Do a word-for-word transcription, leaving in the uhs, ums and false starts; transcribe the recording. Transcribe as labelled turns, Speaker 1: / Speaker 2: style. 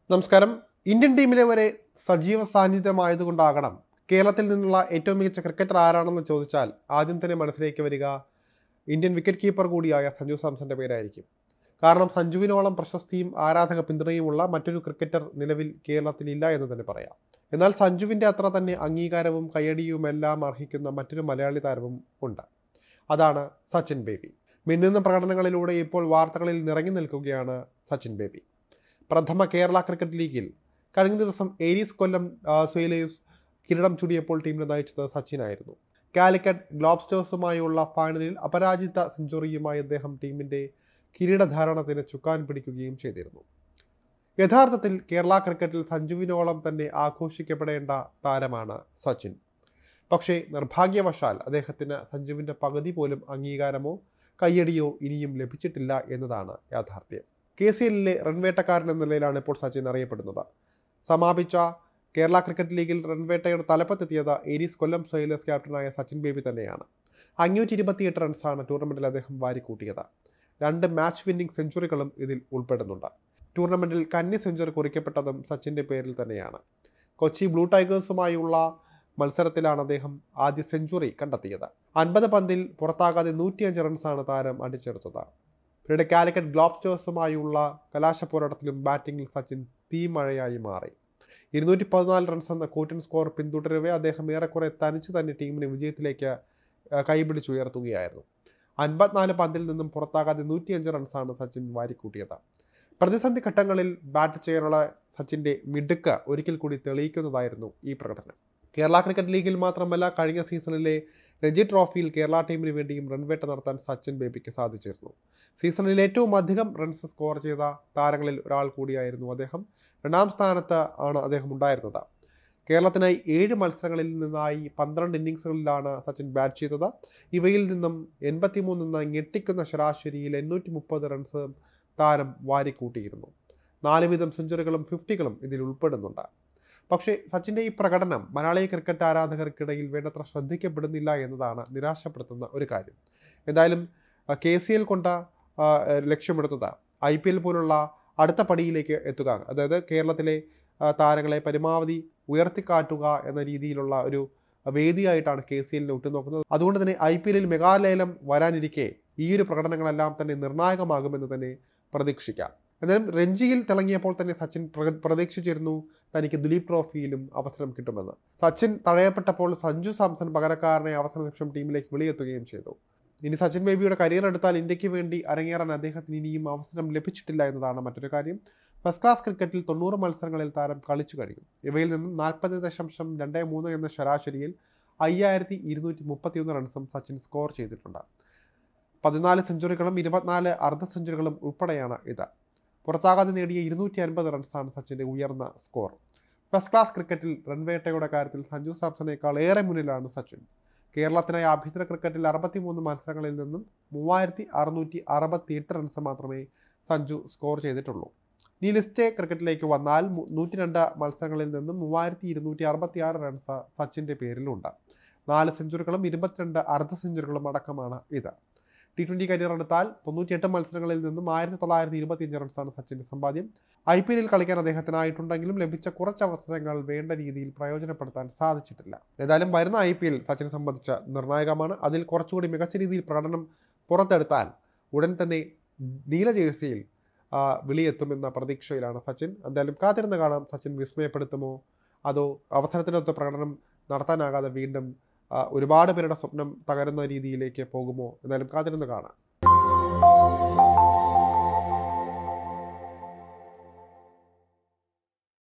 Speaker 1: നമസ്കാരം. ഇന്ത്യൻ ടീമിലെ വരെ സജീവ സാന്നിധ്യമായതുകൊണ്ടാകണം കേരളത്തിൽ നിന്നുള്ള ഏറ്റവും മികച്ച ക്രിക്കറ്റർ ആരാണെന്ന് ചോദിച്ചാൽ ആദ്യം തന്നെ മനസ്സിലേക്ക് വരിക ഇന്ത്യൻ വിക്കറ്റ് കീപ്പർ കൂടിയായ സഞ്ജു സാംസന്റെ പേരായിരിക്കും. കാരണം സഞ്ജുവിനോളം പ്രശസ്തിയും ആരാധക പിന്തുണയുമുള്ള മറ്റൊരു ക്രിക്കറ്റർ നിലവിൽ കേരളത്തിൽ ഇല്ല എന്ന് തന്നെ പറയാം. എന്നാൽ സഞ്ജുവിൻ്റെ അത്ര തന്നെ അംഗീകാരവും കയ്യടിയുമെല്ലാം അർഹിക്കുന്ന മറ്റൊരു മലയാളി താരവും ഉണ്ട്. അതാണ് സച്ചിൻ ബേബി. മിന്നുന്ന പ്രകടനങ്ങളിലൂടെ ഇപ്പോൾ വാർത്തകളിൽ നിറഞ്ഞു നിൽക്കുകയാണ് സച്ചിൻ ബേബി. പ്രഥമ കേരള ക്രിക്കറ്റ് ലീഗിൽ കഴിഞ്ഞ ദിവസം ഏരീസ് കൊല്ലം സെയിലേഴ്സ് കിരീടം ചൂടിയപ്പോൾ ടീമിനെ നയിച്ചത് സച്ചിനായിരുന്നു. കാലിക്കറ്റ് ഗ്ലോബ്സ്റ്റേഴ്സുമായുള്ള ഫൈനലിൽ അപരാജിത സെഞ്ചുറിയുമായി അദ്ദേഹം ടീമിൻ്റെ കിരീടധാരണത്തിന് ചുക്കാൻ പിടിക്കുകയും ചെയ്തിരുന്നു. യഥാർത്ഥത്തിൽ കേരള ക്രിക്കറ്റിൽ സഞ്ജുവിനോളം തന്നെ ആഘോഷിക്കപ്പെടേണ്ട താരമാണ് സച്ചിൻ. പക്ഷേ നിർഭാഗ്യവശാൽ അദ്ദേഹത്തിന് സഞ്ജുവിൻ്റെ പകുതി പോലും അംഗീകാരമോ കയ്യടിയോ ഇനിയും ലഭിച്ചിട്ടില്ല എന്നതാണ് യാഥാർത്ഥ്യം. കെ സി എല്ലിലെ റൺവേട്ടക്കാരൻ എന്ന നിലയിലാണ് ഇപ്പോൾ സച്ചിൻ അറിയപ്പെടുന്നത്. സമാപിച്ച കേരള ക്രിക്കറ്റ് ലീഗിൽ റൺവേട്ടയുടെ തലപ്പത്തെത്തിയത് ഏരീസ് കൊല്ലം സെയിലേഴ്സ് ക്യാപ്റ്റനായ സച്ചിൻ ബേബി തന്നെയാണ്. അഞ്ഞൂറ്റി ഇരുപത്തിയെട്ട് റൺസാണ് ടൂർണമെൻറ്റിൽ അദ്ദേഹം വാരിക്കൂട്ടിയത്. രണ്ട് മാച്ച് വിന്നിംഗ് സെഞ്ചുറികളും ഇതിൽ ഉൾപ്പെടുന്നുണ്ട്. ടൂർണമെൻറ്റിൽ കന്നി സെഞ്ചുറി കുറിക്കപ്പെട്ടതും സച്ചിൻ്റെ പേരിൽ തന്നെയാണ്. കൊച്ചി ബ്ലൂ ടൈഗേഴ്സുമായുള്ള മത്സരത്തിലാണ് അദ്ദേഹം ആദ്യ സെഞ്ചുറി കണ്ടെത്തിയത്. അൻപത് പന്തിൽ പുറത്താകാതെ നൂറ്റിയഞ്ച് റൺസാണ് താരം അടിച്ചെടുത്തത്. പിന്നീട് കാലിക്കറ്റ് ഗ്ലോബ്സ്റ്റേഴ്സുമായുള്ള കലാശ പോരാട്ടത്തിലും ബാറ്റിംഗിൽ സച്ചിൻ തീമഴയായി മാറി. ഇരുന്നൂറ്റി പതിനാല് റൺസ് എന്ന കൂറ്റൻ സ്കോർ പിന്തുടരവേ അദ്ദേഹം ഏറെക്കുറെ തനിച്ച് തന്നെ ടീമിനെ വിജയത്തിലേക്ക് കൈപിടിച്ചുയർത്തുകയായിരുന്നു. അൻപത്തിനാല് പന്തിൽ നിന്നും പുറത്താകാതെ നൂറ്റിയഞ്ച് റൺസാണ് സച്ചിൻ വാരിക്കൂട്ടിയത്. പ്രതിസന്ധി ഘട്ടങ്ങളിൽ ബാറ്റ് ചെയ്യാനുള്ള സച്ചിൻ്റെ മിടുക്ക് ഒരിക്കൽ കൂടി തെളിയിക്കുന്നതായിരുന്നു ഈ പ്രകടനം. കേരള ക്രിക്കറ്റ് ലീഗിൽ മാത്രമല്ല, കഴിഞ്ഞ സീസണിലെ രഞ്ജി ട്രോഫിയിൽ കേരള ടീമിന് വേണ്ടിയും റൺവേട്ട നടത്താൻ സച്ചിൻ ബേബിക്ക് സാധിച്ചിരുന്നു. സീസണിൽ ഏറ്റവും അധികം റൺസ് സ്കോർ ചെയ്ത താരങ്ങളിൽ ഒരാൾ കൂടിയായിരുന്നു അദ്ദേഹം. രണ്ടാം സ്ഥാനത്ത് ആണ് അദ്ദേഹം ഉണ്ടായിരുന്നത്. കേരളത്തിനായി ഏഴ് മത്സരങ്ങളിൽ നിന്നായി പന്ത്രണ്ട് ഇന്നിങ്സുകളിലാണ് സച്ചിൻ ബാറ്റ് ചെയ്തത്. ഇവയിൽ നിന്നും എൺപത്തി മൂന്ന് എന്ന ഞെട്ടിക്കുന്ന ശരാശരിയിൽ എണ്ണൂറ്റി മുപ്പത് റൺസ് താരം വാരിക്കൂട്ടിയിരുന്നു. നാല് വീതം സെഞ്ചുറികളും ഫിഫ്റ്റികളും ഇതിൽ ഉൾപ്പെടുന്നുണ്ട്. പക്ഷേ സച്ചിൻ്റെ ഈ പ്രകടനം മലയാളി ക്രിക്കറ്റ് ആരാധകർക്കിടയിൽ വേണ്ടത്ര ശ്രദ്ധിക്കപ്പെടുന്നില്ല എന്നതാണ് നിരാശപ്പെടുത്തുന്ന ഒരു കാര്യം. എന്തായാലും കെ സി എൽ കൊണ്ട് ലക്ഷ്യമെടുത്തത് ഐ പി എൽ പോലുള്ള അടുത്ത പടിയിലേക്ക് എത്തുക, അതായത് കേരളത്തിലെ താരങ്ങളെ പരമാവധി ഉയർത്തിക്കാട്ടുക എന്ന രീതിയിലുള്ള ഒരു വേദിയായിട്ടാണ് കെ സി എല്ലിനെ ഉറ്റുനോക്കുന്നത്. അതുകൊണ്ട് തന്നെ ഐ പി എല്ലിൽ മെഗാലേലം വരാനിരിക്കെ ഈ ഒരു പ്രകടനങ്ങളെല്ലാം തന്നെ നിർണായകമാകുമെന്ന് തന്നെ പ്രതീക്ഷിക്കാം. എന്നാലും രഞ്ജിയിൽ തിളങ്ങിയപ്പോൾ തന്നെ സച്ചിൻ പ്രതീക്ഷിച്ചിരുന്നു തനിക്ക് ദുലീപ് ട്രോഫിയിലും അവസരം കിട്ടുമെന്ന്. സച്ചിൻ തഴയപ്പെട്ടപ്പോൾ സഞ്ജു സാംസൺ പകരക്കാരനെ അവസര നിമിഷം ടീമിലേക്ക് വെളിയെത്തുകയും ചെയ്തു. ഇനി സച്ചിൻ ബേബിയുടെ കരിയർ എടുത്താൽ ഇന്ത്യക്ക് വേണ്ടി അരങ്ങേറാൻ അദ്ദേഹത്തിന് ഇനിയും അവസരം ലഭിച്ചിട്ടില്ല എന്നതാണ് മറ്റൊരു കാര്യം. ഫസ്റ്റ് ക്ലാസ് ക്രിക്കറ്റിൽ തൊണ്ണൂറ് മത്സരങ്ങളിൽ താരം കളിച്ചു കഴിയും. ഇവയിൽ നിന്നും നാൽപ്പത് ദശാംശം രണ്ട് മൂന്ന് എന്ന ശരാശരിയിൽ അയ്യായിരത്തി ഇരുന്നൂറ്റി മുപ്പത്തിയൊന്ന് റൺസും സച്ചിൻ സ്കോർ ചെയ്തിട്ടുണ്ട്. പതിനാല് സെഞ്ചുറികളും ഇരുപത്തിനാല് അർദ്ധ സെഞ്ചുറികളും ഉൾപ്പെടെയാണ് ഇത്. പുറത്താകാതെ നേടിയ ഇരുന്നൂറ്റി അൻപത് റൺസാണ് സച്ചിൻ്റെ ഉയർന്ന സ്കോർ. ഫസ്റ്റ് ക്ലാസ് ക്രിക്കറ്റിൽ റൺവേട്ടയുടെ കാര്യത്തിൽ സഞ്ജു സാംസണേക്കാൾ ഏറെ മുന്നിലാണ് സച്ചിൻ. കേരളത്തിനായി ആഭ്യന്തര ക്രിക്കറ്റിൽ അറുപത്തി മൂന്ന് മത്സരങ്ങളിൽ നിന്നും മൂവായിരത്തി അറുന്നൂറ്റി അറുപത്തി എട്ട് റൺസ് മാത്രമേ സഞ്ജു സ്കോർ ചെയ്തിട്ടുള്ളൂ. ഈ ലിസ്റ്റ് ക്രിക്കറ്റിലേക്ക് വന്നാൽ നൂറ്റി രണ്ട് മത്സരങ്ങളിൽ നിന്നും മൂവായിരത്തി ഇരുന്നൂറ്റി അറുപത്തി ആറ് റൺസ് സച്ചിൻ്റെ പേരിലുണ്ട്. നാല് സെഞ്ചുറികളും ഇരുപത്തിരണ്ട് അർദ്ധ സെഞ്ചുറികളും അടക്കമാണ് ഇത്. ടി ട്വൻ്റി കരിയർ എടുത്താൽ തൊണ്ണൂറ്റിയെട്ട് മത്സരങ്ങളിൽ നിന്നും ആയിരത്തി തൊള്ളായിരത്തി ഇരുപത്തിയഞ്ച് റൺസാണ് സച്ചിൻ്റെ സമ്പാദ്യം. ഐ പി എല്ലിൽ കളിക്കാൻ അദ്ദേഹത്തിനായിട്ടുണ്ടെങ്കിലും ലഭിച്ച കുറച്ച് അവസരങ്ങൾ വേണ്ട രീതിയിൽ പ്രയോജനപ്പെടുത്താൻ സാധിച്ചിട്ടില്ല. ഏതായാലും വരുന്ന ഐ പി എൽ സച്ചിനെ സംബന്ധിച്ച നിർണായകമാണ്. അതിൽ കുറച്ചുകൂടി മികച്ച രീതിയിൽ പ്രകടനം പുറത്തെടുത്താൽ ഉടൻ തന്നെ നീല ജേഴ്സിയിൽ വിളിയെത്തുമെന്ന പ്രതീക്ഷയിലാണ് സച്ചിൻ. എന്തായാലും കാത്തിരുന്ന് കാണാം, സച്ചിൻ വിസ്മയപ്പെടുത്തുമോ അതോ അവസരത്തിനൊത്ത പ്രകടനം നടത്താനാകാതെ വീണ്ടും ഒരുപാട് പേരുടെ സ്വപ്നം തകരുന്ന രീതിയിലേക്ക് പോകുമോ? എന്നാലും കാത്തിരുന്ന് കാണാം.